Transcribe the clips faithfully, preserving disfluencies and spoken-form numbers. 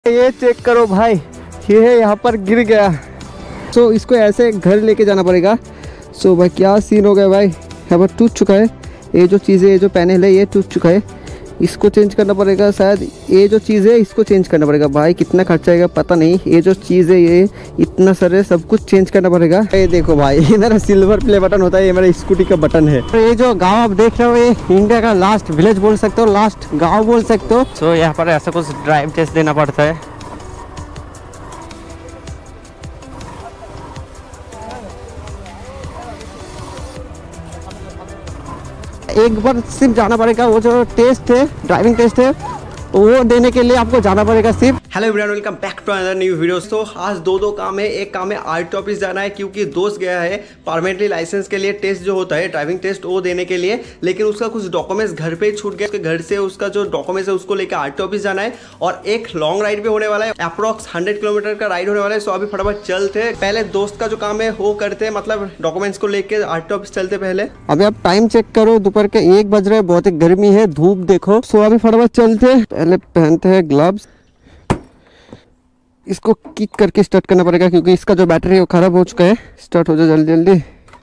ये चेक करो भाई, ये है यहाँ पर गिर गया। सो so, इसको ऐसे घर लेके जाना पड़ेगा। सो so, भाई क्या सीन हो गया भाई, यहाँ पर टूट चुका है। ये जो चीज़ें, ये जो पैनल है ये टूट चुका है, इसको चेंज करना पड़ेगा शायद। ये जो चीज़ है इसको चेंज करना पड़ेगा। भाई कितना खर्चा आएगा पता नहीं। ये जो चीज़ है ये इतना सारे सब कुछ चेंज करना पड़ेगा। ये देखो भाई, ये मेरा सिल्वर प्ले बटन होता है, ये मेरा स्कूटी का बटन है। ये जो गांव आप देख रहे हो ये इंडिया का लास्ट विलेज बोल सकते हो, लास्ट गाँव बोल सकते हो। सो यहाँ पर ऐसा कुछ ड्राइव टेस्ट देना पड़ता है। एक बार सिर्फ जाना पड़ेगा, वो जो टेस्ट है, ड्राइविंग टेस्ट है, वो देने के लिए आपको जाना पड़ेगा सिर्फ। Hello everyone, welcome back to another new videos. तो आज दो दो काम है। एक काम है आरटी ऑफिस जाना है, क्योंकि दोस्त गया है परमानेंटली लाइसेंस के लिए टेस्ट जो होता है ड्राइविंग टेस्ट वो देने के लिए, लेकिन उसका कुछ डॉक्यूमेंट्स घर पे ही छूट गए। उसके घर से उसका जो डॉक्यूमेंट्स है उसको लेकर आरटी ऑफिस जाना है। और एक लॉन्ग राइड भी होने वाला है, अप्रॉक्स हंड्रेड किलोमीटर का राइड होने वाला है। सो अभी फटाफट चलते, पहले दोस्त का जो काम है वो करते हैं, मतलब डॉक्यूमेंट्स को लेकर आरटी ऑफिस चलते पहले। अभी आप टाइम चेक करो, दोपहर के एक बज रहे, बहुत ही गर्मी है, धूप देखो। सो अभी फटाफट चलते, पहले पहनते हैं ग्लव्स। इसको किक करके स्टार्ट करना पड़ेगा, क्योंकि इसका जो बैटरी है वो खराब हो चुका है। स्टार्ट हो जाए जल्दी जल्दी,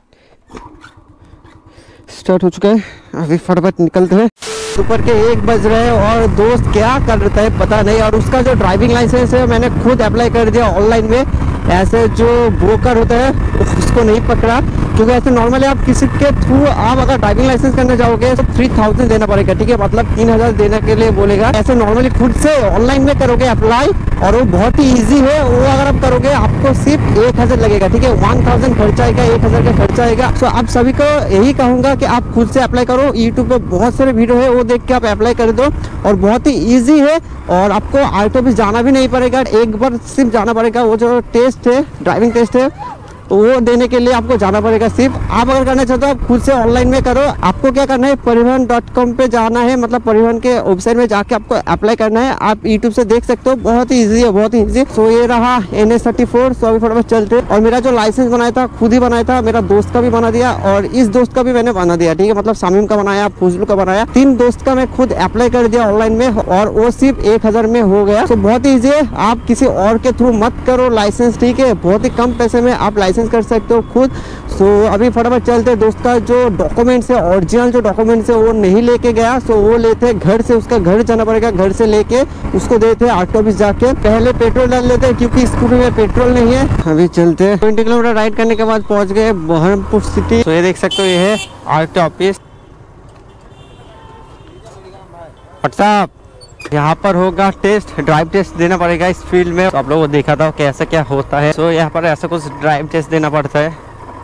स्टार्ट हो चुका है। अभी फटाफट निकलते हैं। दोपहर के एक बज रहे हैं और दोस्त क्या कर रहा है पता नहीं। और उसका जो ड्राइविंग लाइसेंस है मैंने खुद अप्लाई कर दिया ऑनलाइन में। ऐसे जो ब्रोकर होता है उसको नहीं पकड़ा, क्योंकि ऐसे नॉर्मली आप किसी के थ्रू आप अगर ड्राइविंग लाइसेंस करने जाओगे तो थ्री थाउजेंड देना पड़ेगा, ठीक है, मतलब तीन हजार देने के लिए बोलेगा। ऐसे नॉर्मली खुद से ऑनलाइन में करोगे अप्लाई, और वो बहुत ही इजी है। वो अगर आप करोगे आपको सिर्फ एक हजार लगेगा, ठीक है, वन थाउजेंड खर्चा आएगा, एक हजार का खर्चा आएगा। सो आप सभी को यही कहूंगा कि आप खुद से अप्लाई करो। यूट्यूब पे बहुत सारे वीडियो है, वो देख के आप अप्लाई कर दो, और बहुत ही ईजी है। और आपको आरटी ऑफिस जाना भी नहीं पड़ेगा, एक बार सिर्फ जाना पड़ेगा। वो जो टेस्ट है, ड्राइविंग टेस्ट है, वो देने के लिए आपको जाना पड़ेगा सिर्फ। आप अगर करना चाहते हो आप खुद से ऑनलाइन में करो। आपको क्या करना है, परिवहन डॉट कॉम पे जाना है, मतलब परिवहन के वेबसाइट में जाके आपको अप्लाई करना है। आप यूट्यूब से देख सकते हो, बहुत ही इजी है, बहुत ही इजी। सो ये रहा N S thirty four. So अभी फटाफट चलते। और मेरा जो लाइसेंस बनाया था खुद ही बनाया था, मेरा दोस्त का भी बना दिया और इस दोस्त का भी मैंने बना दिया, ठीक है, मतलब शामीम का बनाया, फुजलू का बनाया, तीन दोस्त का मैं खुद अप्लाई कर दिया ऑनलाइन में, और वो सिर्फ एक हजार में हो गया। तो बहुत ही ईजी है, आप किसी और के थ्रू मत करो लाइसेंस, ठीक है, बहुत ही कम पैसे में आप लाइसेंस कर सकते हो खुद। सो अभी फटाफट चलते। दोस्त का जो डॉक्यूमेंट्स है, ओरिजिनल जो डॉक्यूमेंट्स है वो नहीं लेके गया, सो वो लेते घर से, उसका घर जाना पड़ेगा, घर से लेके उसको देते आरटी ऑफिस जाके। पहले पेट्रोल डाल लेते हैं, क्योंकि स्कूटी में पेट्रोल नहीं है। अभी चलते, ट्वेंटी किलोमीटर राइड करने के बाद पहुंच गए बहरमपुर सिटी। तो ये देख सकते हो, ये है आरटी ऑफिस। व्हाट्सएप यहाँ पर होगा टेस्ट, ड्राइव टेस्ट देना पड़ेगा इस फील्ड में। तो आप लोगों को देखा था कैसा क्या होता है। तो यहाँ पर ऐसा कुछ ड्राइव टेस्ट देना पड़ता है।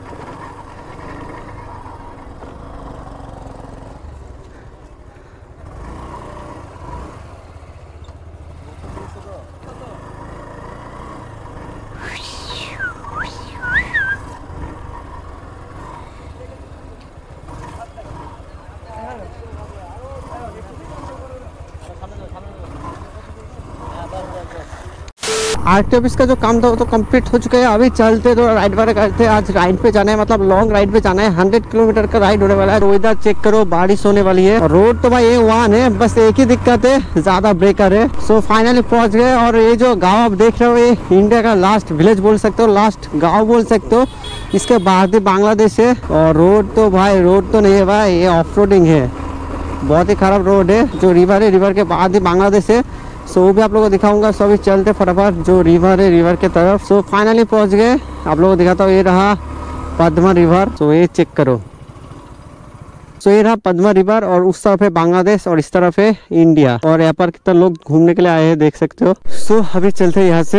आरटी ऑफिस का जो काम था वो तो कंप्लीट हो चुका है। अभी चलते तो राइड वाइड करते। आज राइड पे जाना है, मतलब लॉन्ग राइड पे जाना है, हंड्रेड किलोमीटर का राइड होने वाला है। तो इधर चेक करो, बारिश होने वाली है। रोड तो भाई ए वन है, बस एक ही दिक्कत है, ज्यादा ब्रेकर है। सो फाइनली पहुंच गए। और ये जो गाँव आप देख रहे हो ये इंडिया का लास्ट विलेज बोल सकते हो, लास्ट गाँव बोल सकते हो। इसके बाद ही बांग्लादेश है। और रोड तो भाई रोड तो नहीं है भाई, ये ऑफ रोडिंग है, बहुत ही खराब रोड है। जो रिवर है, रिवर के बाद ही बांग्लादेश है। सो वो भी आप लोगों को दिखाऊंगा। सो अभी चलते फटाफट जो रिवर है, रिवर के तरफ। सो फाइनली पहुंच गए, आप लोगों को दिखाता हूँ। ये रहा पद्मा रिवर। सो ये चेक करो। सो ये रहा पद्मा रिवर, और उस तरफ है बांग्लादेश और इस तरफ है इंडिया। और यहाँ पर कितना लोग घूमने के लिए आए हैं, देख सकते हो। सो अभी चलते हैं यहाँ से,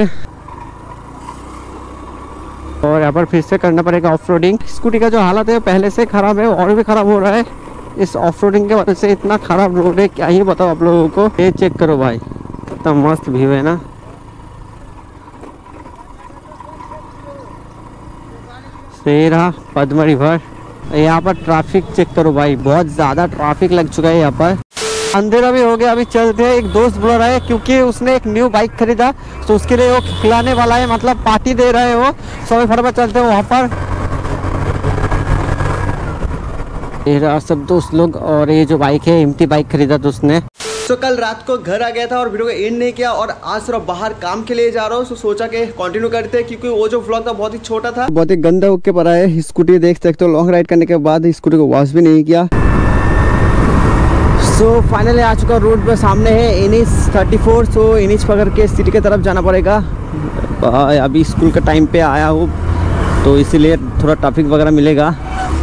और यहाँ पर फिर से करना पड़ेगा ऑफ रोडिंग। स्कूटी का जो हालत है पहले से खराब है, और भी खराब हो रहा है इस ऑफ रोडिंग के वजह से। इतना खराब रोड है, क्या ही बताओ आप लोगों को। ये चेक करो भाई, कितना मस्त व्यू है ना। ये रहा पद्मा रिवर। यहाँ पर ट्रैफिक चेक करो भाई, बहुत ज्यादा ट्रैफिक लग चुका है यहाँ पर। अंधेरा भी हो गया। अभी चलते हैं। एक दोस्त बोल रहा है, क्योंकि उसने एक न्यू बाइक खरीदा, तो उसके लिए वो खिलाने वाला है, मतलब पार्टी दे रहा है वो। सो फटाफट चलते हैं वहाँ पर। ये रहा सब दोस्त लोग। और ये जो बाइक है एम्प्टी बाइक खरीदा तो उसने। तो कल रात को घर आ गया था और वीडियो को एंड नहीं किया और आज थोड़ा बाहर काम के लिए जा रहा हूँ, तो सोचा कि कंटिन्यू करते हैं क्योंकि वो जो व्लॉग था बहुत ही छोटा था, बहुत ही गंदा होके पड़ा है। स्कूटी देख सकते हो, लॉन्ग राइड करने के बाद स्कूटी को वॉश भी नहीं किया। सो so, फाइनली आ चुका रोड पे, सामने है N H thirty four. So N H पकड़ के सिटी की तरफ जाना पड़ेगा। अभी स्कूल का टाइम पे आया हूँ तो इसीलिए थोड़ा ट्रैफिक वगैरह मिलेगा।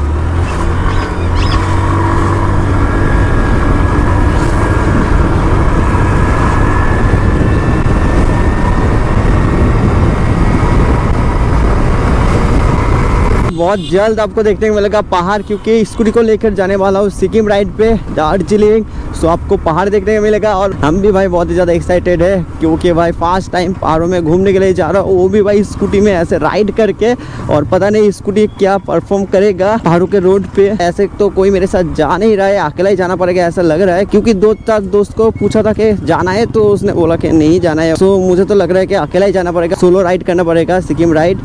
बहुत जल्द आपको देखने को मिलेगा पहाड़, क्योंकि स्कूटी को लेकर जाने वाला हूँ सिक्किम राइड पे, दार्जिलिंग। सो आपको पहाड़ देखने को मिलेगा और हम भी भाई बहुत ही ज़्यादा एक्साइटेड है क्योंकि भाई फर्स्ट टाइम पहाड़ों में घूमने के लिए जा रहा हूँ, वो भी भाई स्कूटी में ऐसे राइड करके। और पता नहीं स्कूटी क्या परफॉर्म करेगा पहाड़ों के रोड पे। ऐसे तो कोई मेरे साथ जा नहीं रहा है, अकेला ही जाना पड़ेगा ऐसा लग रहा है, क्योंकि दो चार दोस्त को पूछा था कि जाना है तो उसने बोला कि नहीं जाना है। सो मुझे तो लग रहा है कि अकेला ही जाना पड़ेगा, सोलो राइड करना पड़ेगा सिक्किम राइड।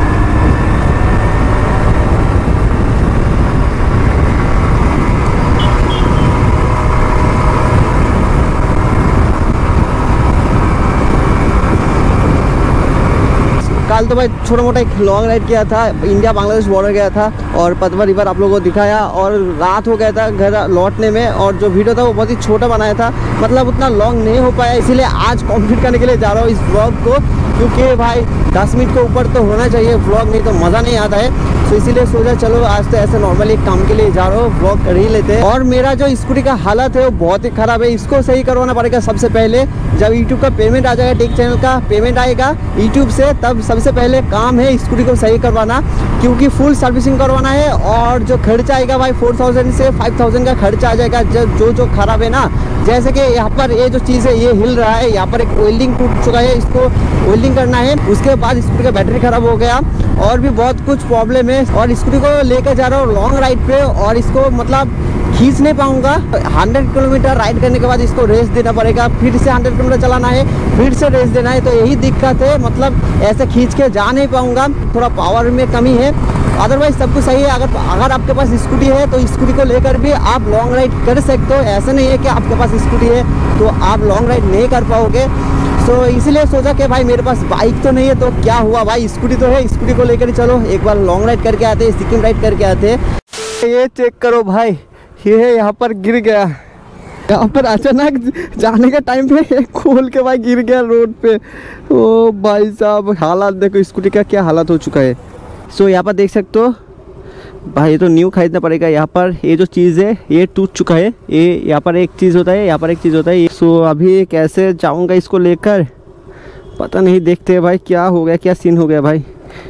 कल तो भाई छोटा मोटा एक लॉन्ग राइड किया था, इंडिया बांग्लादेश बॉर्डर गया था और पद्मा रिवर आप लोगों को दिखाया और रात हो गया था घर लौटने में। और जो वीडियो था वो बहुत ही छोटा बनाया था, मतलब उतना लॉन्ग नहीं हो पाया, इसीलिए आज कंप्लीट करने के लिए जा रहा हूँ इस व्लॉग को, क्योंकि भाई दस मिनट के ऊपर तो होना चाहिए व्लॉग, नहीं तो मज़ा नहीं आता है। तो इसीलिए सोचा चलो आज तो ऐसे नॉर्मली काम के लिए जा रहा हूँ, व्लॉग कर ही लेते हैं। और मेरा जो स्कूटी का हालत है वो बहुत ही ख़राब है, इसको सही करवाना पड़ेगा सबसे पहले। जब यूट्यूब का पेमेंट आ जाएगा, टेक चैनल का पेमेंट आएगा यूट्यूब से, तब सबसे पहले काम है स्कूटी को सही करवाना, क्योंकि फुल सर्विसिंग करवाना है। और जो खर्चा आएगा भाई फोर थाउजेंड से फाइव थाउजेंड का खर्चा आ जाएगा। जो जो खराब है ना, जैसे कि यहाँ पर ये जो चीज़ है ये हिल रहा है, यहाँ पर एक वेल्डिंग टूट चुका है, इसको वेल्डिंग करना है। उसके बाद स्कूटी का बैटरी खराब हो गया और भी बहुत कुछ प्रॉब्लम है। और स्कूटी को लेकर जा रहा हूँ लॉन्ग राइड पे और इसको मतलब खींच नहीं पाऊंगा। हंड्रेड किलोमीटर राइड करने के बाद इसको रेस देना पड़ेगा, फिर से हंड्रेड किलोमीटर चलाना है, फिर से रेस देना है। तो यही दिक्कत है, मतलब ऐसे खींच के जा नहीं पाऊंगा, थोड़ा पावर में कमी है। अदरवाइज सब कुछ सही है। अगर अगर आपके पास स्कूटी है तो स्कूटी को लेकर भी आप लॉन्ग राइड कर सकते हो। ऐसा नहीं है कि आपके पास स्कूटी है तो आप लॉन्ग राइड नहीं कर पाओगे। तो इसीलिए सोचा कि भाई मेरे पास बाइक तो नहीं है तो क्या हुआ भाई, स्कूटी तो है, स्कूटी को लेकर चलो एक बार लॉन्ग राइड करके आते हैं, सिक्किम राइड करके आते हैं। ये चेक करो भाई, ये है यहाँ पर गिर गया, यहाँ पर अचानक जाने के टाइम पे खोल के भाई गिर गया रोड पे। ओ भाई साहब, हालात देखो स्कूटी का क्या हालत हो चुका है। सो यहाँ पर देख सकते हो भाई, ये तो न्यू खरीदना पड़ेगा। यहाँ पर ये जो चीज़ है ये टूट चुका है, ये यहाँ पर एक चीज़ होता है, यहाँ पर एक चीज़ होता है। सो अभी कैसे जाऊँगा इसको लेकर पता नहीं, देखते हैं भाई क्या हो गया, क्या सीन हो गया भाई।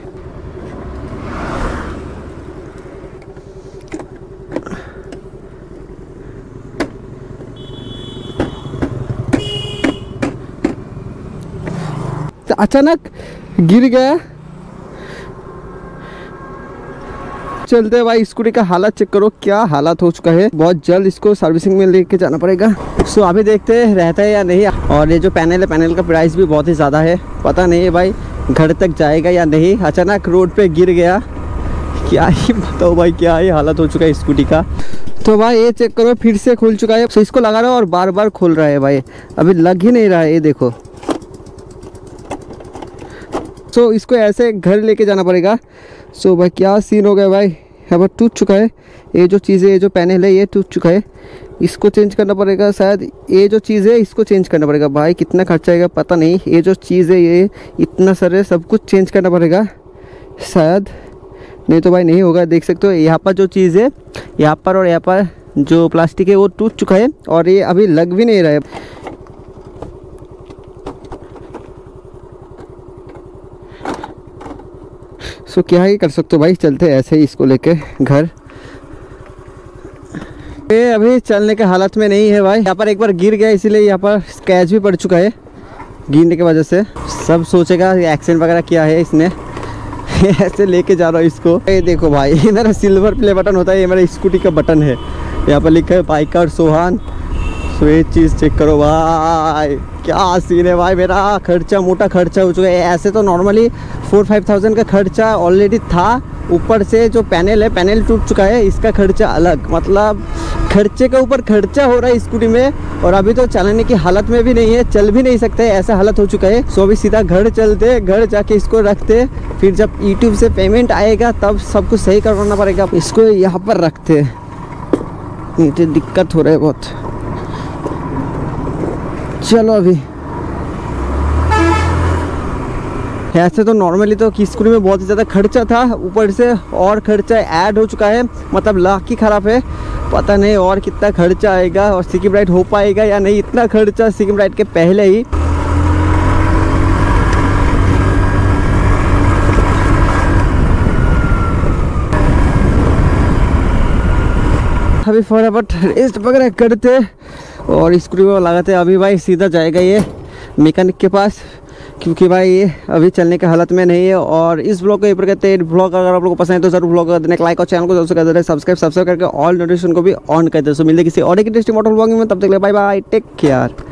तो अचानक गिर गया। चलते भाई, स्कूटी का हालत चेक करो क्या हालत हो चुका है। बहुत जल्द इसको सर्विसिंग में लेके जाना पड़ेगा। सो अभी देखते हैं रहता है या नहीं। और ये जो पैनल है, पैनल का प्राइस भी बहुत ही ज़्यादा है, पता नहीं है भाई घर तक जाएगा या नहीं। अचानक रोड पे गिर गया, क्या ही बताओ भाई, क्या ही हालत हो चुका है स्कूटी का। तो भाई ये चेक करो फिर से खुल चुका है। सो इसको लगा रहा है और बार बार खुल रहा है भाई, अभी लग ही नहीं रहा है, ये देखो। सो so, इसको ऐसे घर लेके जाना पड़ेगा। सो so, भाई क्या सीन हो गया भाई, यहाँ पर टूट चुका है ये जो चीज़ है, ये जो पैनल है ये टूट चुका है, इसको चेंज करना पड़ेगा शायद। ये जो चीज़ है इसको चेंज करना पड़ेगा भाई, कितना खर्चा आएगा पता नहीं। ये जो चीज़ है ये इतना सारे सब कुछ चेंज करना पड़ेगा शायद, नहीं तो भाई नहीं होगा। देख सकते हो यहाँ पर जो चीज़ है, यहाँ पर और यहाँ पर जो प्लास्टिक है वो टूट चुका है और ये अभी लग भी नहीं रहा है। सो क्या ही कर सकते हो भाई, चलते ऐसे ही इसको लेके घर। ये अभी चलने के हालत में नहीं है भाई, यहाँ पर एक बार गिर गया इसीलिए यहाँ पर स्क्रैच भी पड़ चुका है गिरने की वजह से। सब सोचेगा एक्सीडेंट वगैरह किया है इसने। ऐसे लेके जा रहा हूँ इसको। ये देखो भाई, ये मेरा सिल्वर प्ले बटन होता है, ये मेरा स्कूटी का बटन है, यहाँ पर लिखा है बाइकर सोहान। सो ये चीज़ चेक करो भाई, क्या सीन है भाई। मेरा खर्चा मोटा खर्चा हो चुका है। ऐसे तो नॉर्मली फोर फाइव थाउजेंड का खर्चा ऑलरेडी था, ऊपर से जो पैनल है पैनल टूट चुका है, इसका खर्चा अलग। मतलब खर्चे के ऊपर खर्चा हो रहा है स्कूटी में, और अभी तो चलाने की हालत में भी नहीं है, चल भी नहीं सकते, ऐसा हालत हो चुका है। सो अभी सीधा घर चलते, घर जाके इसको रखते, फिर जब यूट्यूब से पेमेंट आएगा तब सब कुछ सही करवाना पड़ेगा। इसको यहाँ पर रखते, नहीं तो दिक्कत हो रहा है बहुत। चलो अभी ऐसे तो नॉर्मली तो स्कूटी में बहुत ही ज़्यादा खर्चा था, ऊपर से और खर्चा ऐड हो चुका है, मतलब लाख ही ख़राब है। पता नहीं और कितना खर्चा आएगा और सिक्किम राइड हो पाएगा या नहीं, इतना खर्चा सिक्किम राइड के पहले ही। अभी फटाफट रेस्ट वगैरह करते और स्कूटी में लगाते। अभी भाई सीधा जाएगा ये मैकेनिक के पास, क्योंकि भाई ये अभी चलने के हालत में नहीं है। और इस ब्लॉग को ये पर कहते हैं, ब्लॉग अगर आप लोगों को पसंद है तो जरूर ब्लॉग कर देना, लाइक और चैनल को जरूर कर देना सब्सक्राइब सब्सक्राइब करके ऑल नोटिफिकेशन को भी ऑन कर दे। सो मिलते किसी और एक इंटरेस्टिंग मोटर ब्लॉग में, तब तक ले बाय बाय, टेक केयर।